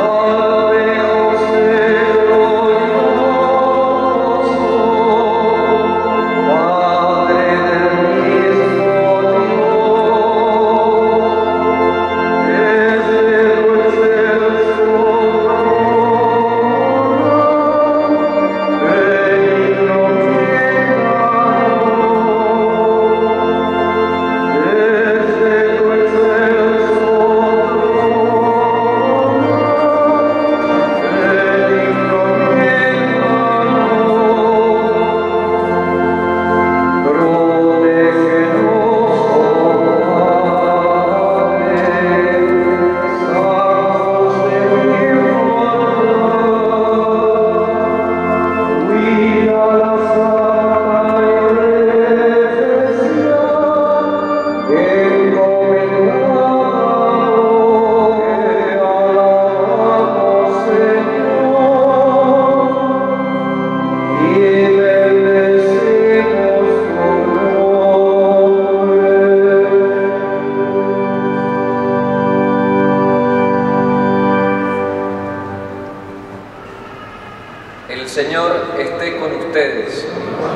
El Señor esté con ustedes.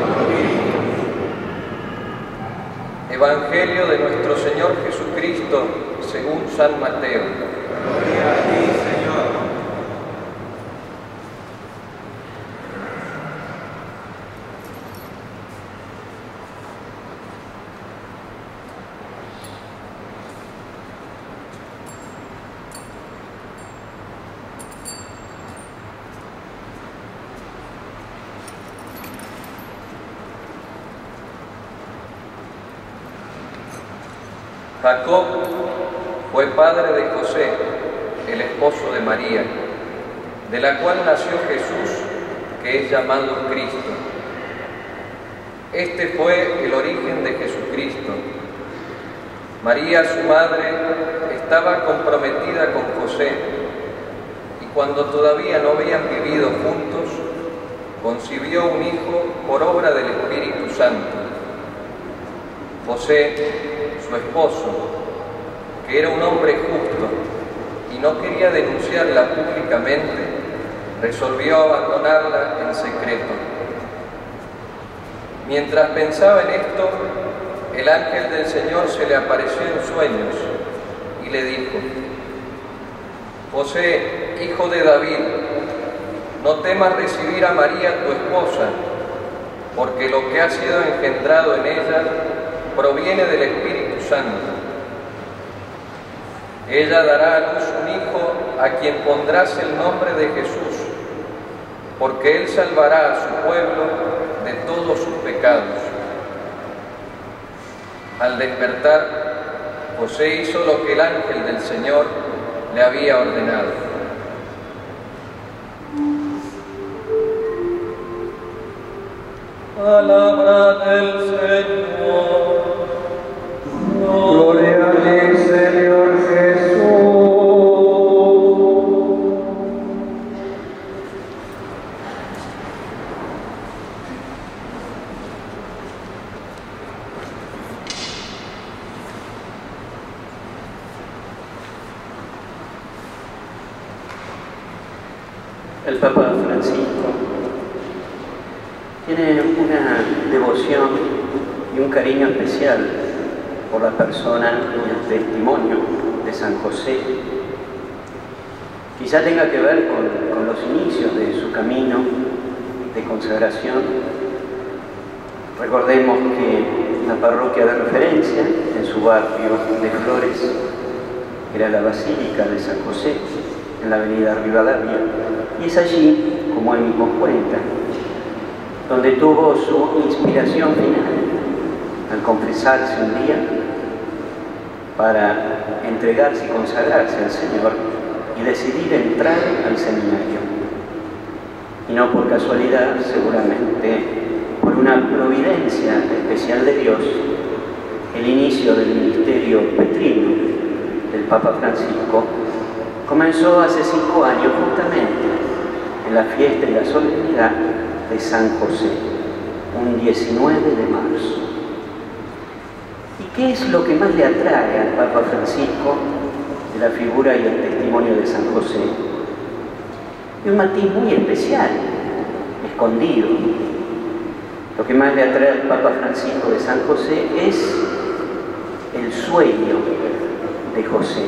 Evangelio de nuestro Señor Jesucristo según San Mateo. Gloria a ti, Señor. Jacob fue padre de José, el esposo de María, de la cual nació Jesús, que es llamado Cristo. Este fue el origen de Jesucristo. María, su madre, estaba comprometida con José, y cuando todavía no habían vivido juntos, concibió un hijo por obra del Espíritu Santo. José, su esposo, que era un hombre justo y no quería denunciarla públicamente, resolvió abandonarla en secreto. Mientras pensaba en esto, el ángel del Señor se le apareció en sueños y le dijo: José, hijo de David, no temas recibir a María tu esposa, porque lo que ha sido engendrado en ella proviene del Espíritu Santo. Ella dará a luz un hijo a quien pondrás el nombre de Jesús, porque él salvará a su pueblo de todos sus pecados. Al despertar, José hizo lo que el ángel del Señor le había ordenado. Palabra del Señor. Gloria a ti, Señor Jesús. El Papa Francisco tiene una devoción y un cariño especial por la persona y el testimonio de San José. Quizá tenga que ver con los inicios de su camino de consagración. Recordemos que la parroquia de referencia en su barrio de Flores era la Basílica de San José, en la avenida Rivadavia, y es allí, como él mismo cuenta, donde tuvo su inspiración final al confesarse un día para entregarse y consagrarse al Señor y decidir entrar al seminario. Y no por casualidad, seguramente por una providencia especial de Dios, el inicio del ministerio petrino del Papa Francisco comenzó hace 5 años justamente en la fiesta y la solemnidad de San José, un 19 de marzo. ¿Y qué es lo que más le atrae al Papa Francisco de la figura y el testimonio de San José? y un matiz muy especial, escondido. Lo que más le atrae al Papa Francisco de San José es el sueño de José.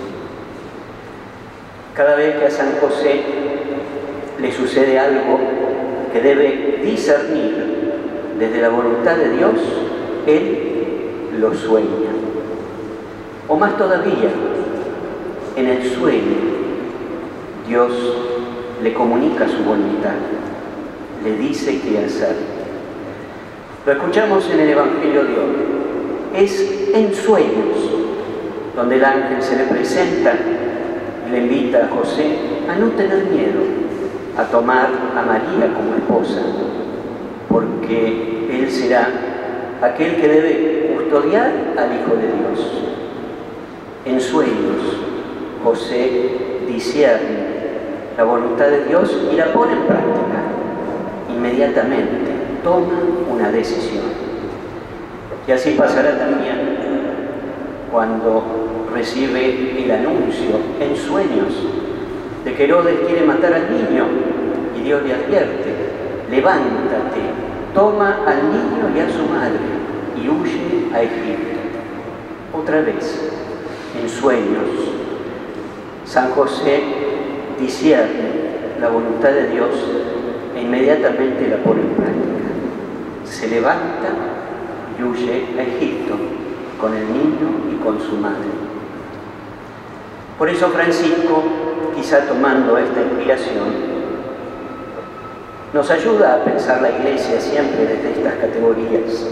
Cada vez que a San José le sucede algo que debe discernir desde la voluntad de Dios, él lo sueña. O más todavía, en el sueño, Dios le comunica su voluntad, le dice qué hacer. Lo escuchamos en el Evangelio de hoy. Es en sueños donde el ángel se le presenta y le invita a José a no tener miedo, a tomar a María como esposa, porque él será aquel que debe custodiar al Hijo de Dios. En sueños, José discierne la voluntad de Dios y la pone en práctica. Inmediatamente toma una decisión. Y así pasará también cuando recibe el anuncio en sueños de que Herodes quiere matar al niño y Dios le advierte: levántate, toma al niño y a su madre y huye a Egipto. Otra vez, en sueños, San José discierne la voluntad de Dios e inmediatamente la pone en práctica. Se levanta y huye a Egipto con el niño y con su madre. Por eso Francisco, quizá tomando esta inspiración, nos ayuda a pensar la Iglesia siempre desde estas categorías.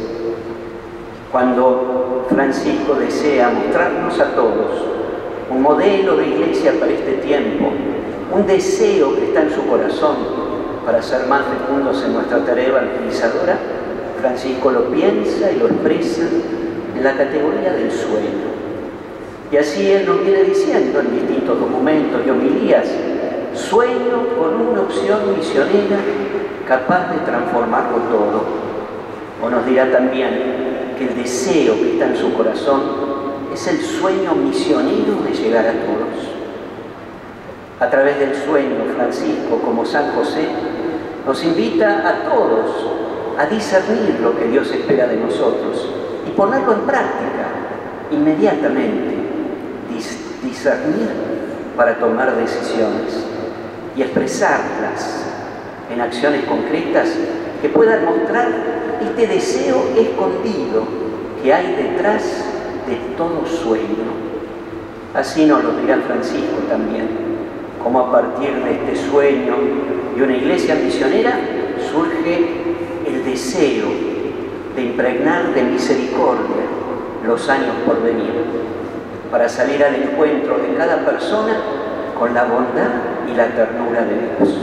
Cuando Francisco desea mostrarnos a todos un modelo de Iglesia para este tiempo, un deseo que está en su corazón para ser más fecundos en nuestra tarea evangelizadora, Francisco lo piensa y lo expresa en la categoría del sueño. Y así él nos viene diciendo en distintos documentos y homilías: sueño con una opción misionera capaz de transformarlo todo. O nos dirá también que el deseo que está en su corazón es el sueño misionero de llegar a todos. A través del sueño, Francisco, como San José, nos invita a todos a discernir lo que Dios espera de nosotros y ponerlo en práctica inmediatamente. Discernir para tomar decisiones y expresarlas en acciones concretas que puedan mostrar este deseo escondido que hay detrás de todo sueño. Así nos lo dirá Francisco también, como a partir de este sueño de una iglesia misionera surge el deseo de impregnar de misericordia los años por venir, para salir al encuentro de cada persona con la bondad y la ternura de Dios.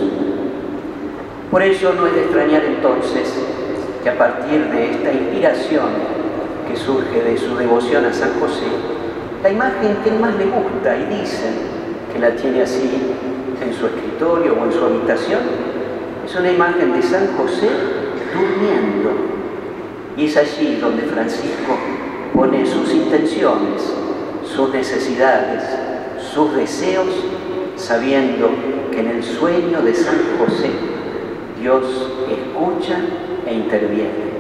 Por ello no es de extrañar entonces que a partir de esta inspiración que surge de su devoción a San José, la imagen que más le gusta, y dicen que la tiene así en su escritorio o en su habitación, es una imagen de San José durmiendo. Y es allí donde Francisco pone sus intenciones, sus necesidades, sus deseos, sabiendo que en el sueño de San José Dios escucha e interviene.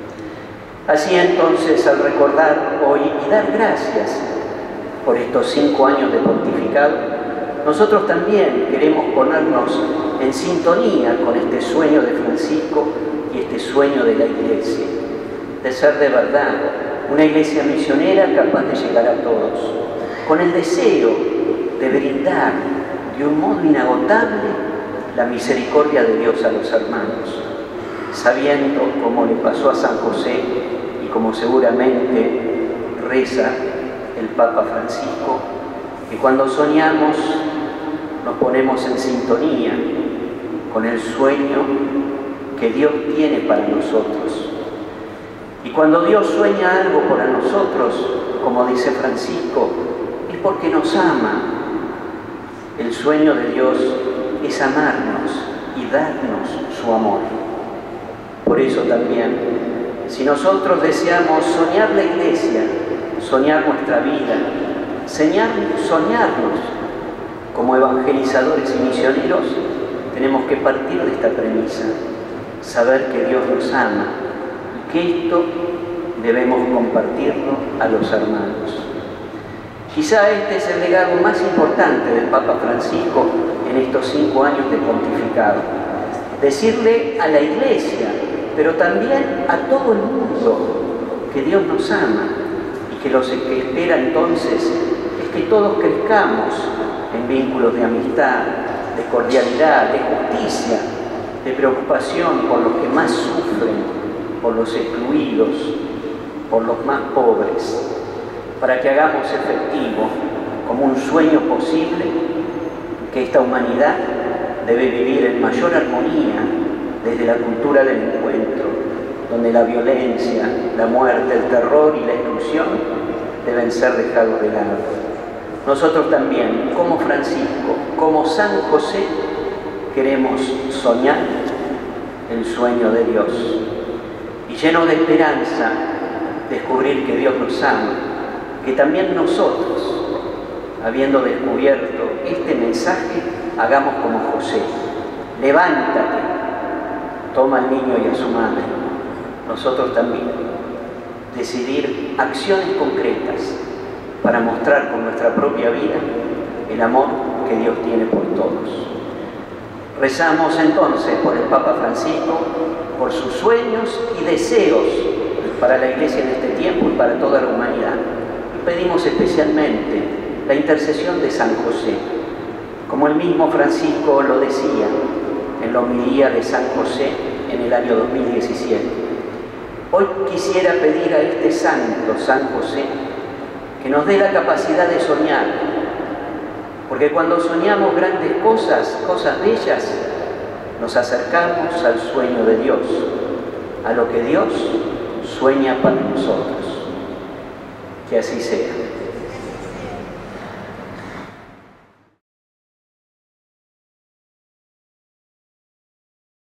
Así entonces, al recordar hoy y dar gracias por estos 5 años de pontificado, nosotros también queremos ponernos en sintonía con este sueño de Francisco y este sueño de la Iglesia, de ser de verdad una iglesia misionera capaz de llegar a todos, con el deseo de brindar de un modo inagotable la misericordia de Dios a los hermanos, sabiendo, como le pasó a San José y como seguramente reza el Papa Francisco, que cuando soñamos nos ponemos en sintonía con el sueño que Dios tiene para nosotros. Y cuando Dios sueña algo para nosotros, como dice Francisco, es porque nos ama. El sueño de Dios es amarnos y darnos su amor. Por eso también, si nosotros deseamos soñar la Iglesia, soñar nuestra vida, soñarnos como evangelizadores y misioneros, tenemos que partir de esta premisa, saber que Dios nos ama y que esto debemos compartirlo a los hermanos. Quizá este es el legado más importante del Papa Francisco en estos 5 años de pontificado. Decirle a la Iglesia, pero también a todo el mundo, que Dios nos ama y que lo que espera entonces es que todos crezcamos en vínculos de amistad, de cordialidad, de justicia, de preocupación por los que más sufren, por los excluidos, por los más pobres, para que hagamos efectivo como un sueño posible que esta humanidad debe vivir en mayor armonía desde la cultura del encuentro, donde la violencia, la muerte, el terror y la exclusión deben ser dejados de lado. Nosotros también, como Francisco, como San José, queremos soñar el sueño de Dios y lleno de esperanza descubrir que Dios nos ama, que también nosotros, habiendo descubierto este mensaje, hagamos como José. Levántate, toma al niño y a su madre. Nosotros también decidir acciones concretas para mostrar con nuestra propia vida el amor que Dios tiene por todos. Rezamos entonces por el Papa Francisco, por sus sueños y deseos para la Iglesia en este tiempo y para toda la humanidad. Y pedimos especialmente la intercesión de San José, como el mismo Francisco lo decía en la homilía de San José en el año 2017. Hoy quisiera pedir a este santo, San José, que nos dé la capacidad de soñar, porque cuando soñamos grandes cosas, cosas bellas, nos acercamos al sueño de Dios, a lo que Dios sueña para nosotros. Que así sea.